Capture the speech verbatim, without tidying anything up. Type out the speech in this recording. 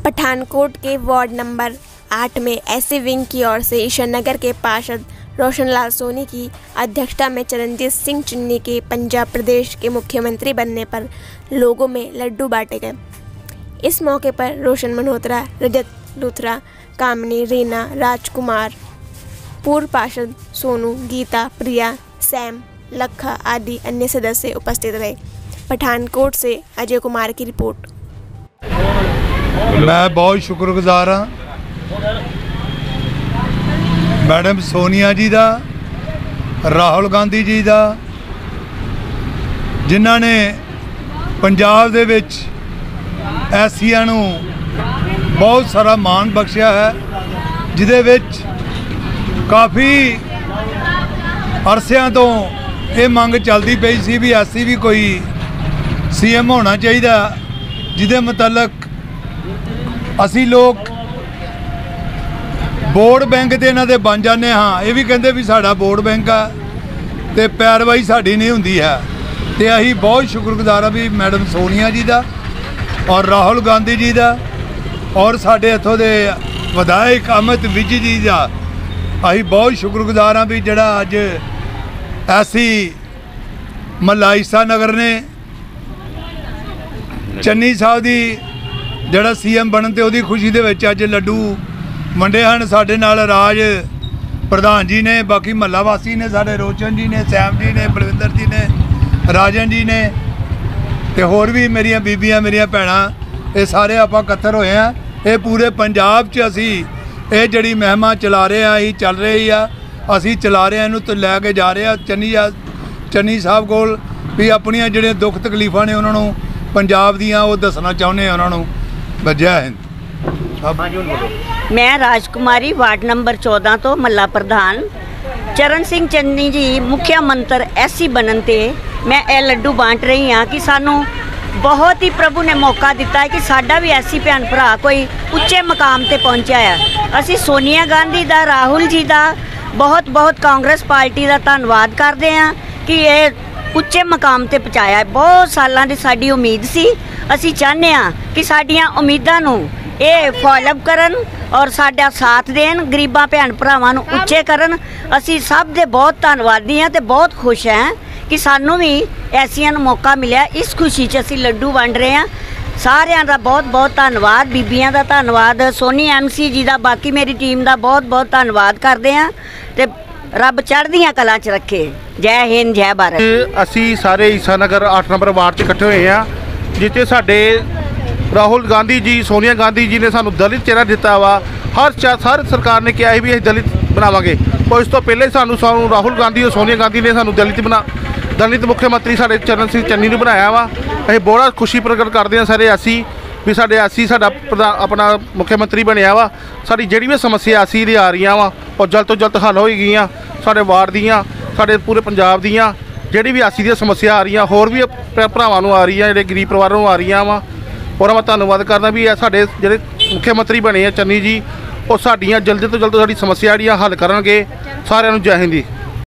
पठानकोट के ward number आठ में एससी विंग की ओर से ईश्वरनगर के पार्षद रोशन लाल सोनी की अध्यक्षता में चरणजीत सिंह चन्नी के पंजाब प्रदेश के मुख्यमंत्री बनने पर लोगों में लड्डू बांटे गए। इस मौके पर रोशन मल्होत्रा, रजत लूथरा, कामिनी, रीना, राजकुमार, पूर्व पार्षद सोनू, गीता, प्रिया, सैम, लखा आदि अन्य सदस्य उपस्थित रहे। पठानकोट से अजय कुमार की रिपोर्ट। मैं बहुत शुक्रगुजार हाँ मैडम सोनिया जी का, राहुल गांधी जी का, जिन्हों ने पंजाब दे विच एसियां नूं बहुत सारा मान बख्शिया है, जिदे विच काफ़ी अरसियां तो ये मंग चलती पई सी भी एसी भी कोई सी एम होना चाहिए, जिदे मुतलक असी लोग वोट बैंक तो इन्हों के बन जाने। हाँ, ये भी कहते भी साड़ा वोट बैंक है तो पैरवाई साड़ी नहीं होंदी है। तो असी बहुत शुक्रगुजार हाँ भी मैडम सोनिया जी का और राहुल गांधी जी का और साढ़े इतों के विधायक अमित विज जी का असी बहुत शुक्रगुजार हाँ भी जड़ा अज ऐसी महला ईसा नगर ने चन्नी साहब की जड़ा सी एम बनन ते उहदी खुशी दे विच अज लड्डू वंडे हैं। साडे नाल राज प्रधान जी ने, बाकी महला वासी ने, साडे रोशन जी ने, सैम जी ने, बलविंदर जी ने, राजन जी ने, ते होर भी मेरिया बीबियां, मेरिया भैणां, ये सारे आपां इकट्ठे होए हैं। ये पूरे पंजाब च असी ये जिहड़ी मुहिम चला रहे हैं, यही चल रही है, असी चला रहे हैं, इनू तो लैके जा रहे हैं चन्नी चन्नी साहब कोल भी अपनियां जिहड़ियां दुख तकलीफां ने उन्होंने पंजाब दियां वो दसना चाहुंदे हैं उन्होंने। जय हिंद। मैं राजकुमारी वार्ड नंबर चौदह तो महला प्रधान चरण सिंह चन्नी जी मुख्य मंत्र एसी बनन ते मैं ये लड्डू बांट रही हाँ कि सानू बहुत ही प्रभु ने मौका दिता है कि साडा भी ऐसी भैन भरा कोई उच्चे मकाम ते पहुँचा है। असी सोनिया गांधी दा, राहुल जी का बहुत बहुत कांग्रेस पार्टी का धन्यवाद करते हैं कि ये उच्चे मकाम ते पहुँचाया है। बहुत सालों की साडी उम्मीद सी, असी चाहते हैं कि साडियां उम्मीदां नूं ये फॉलोअप करन और साडा साथ देन, गरीबां भैन भरावां नूं उच्चे करन। असी सब दे बहुत धन्नवादी हैं ते बहुत खुश हैं कि सानू भी ऐसियां मौका मिलिया। इस खुशी च असी लड्डू वंड रहे हैं। सारियां दा बहुत बहुत धन्नवाद, बीबियां दा धन्नवाद, सोनी एम सी जी का, बाकी मेरी टीम का बहुत बहुत धन्नवाद करते हैं ते रब चढ़दियां कलां च रखे। जय हिंद, जय भारत। असी सारे ईसा नगर आठ नंबर वार्ड च इकट्ठे हुए हैं, जिथे साडे राहुल गांधी जी, सोनिया गांधी जी ने सानू दलित चेहरा दिता वा। हर हर सरकार ने कहा भी असीं दलित बनावांगे, और इस तो पहले सानू सानू राहुल गांधी और सोनिया गांधी ने सानू दलित बना दलित मुख्यमंत्री साडे चरण सिंह चन्नी ने बनाया वा। असीं बहुत खुशी प्रगट करते हैं सारे एसी भी साडे एसी साडा अपना मुख्यमंत्री बनया वा। साडी जिहड़ी भी समस्या एसी दी आ रही वा और जल्द तो जल्द हल हो गई। साडे वार्ड दियाँ, साडे पूरे पंजाब दियाँ जिहड़ी भी एसी दी समस्या आ रही, होर भी भरावां नूं आ रही, जिहड़े गरीब परिवारों नूं आ रही वा। और मैं धन्यवाद करदा भी साडे जिहड़े मुख्यमंत्री बने हैं चन्नी जी, और साडियां जल्द तो जल्द साडी समस्या जिहड़ियां हल करनगे। सारिआं नूं जय हिंद।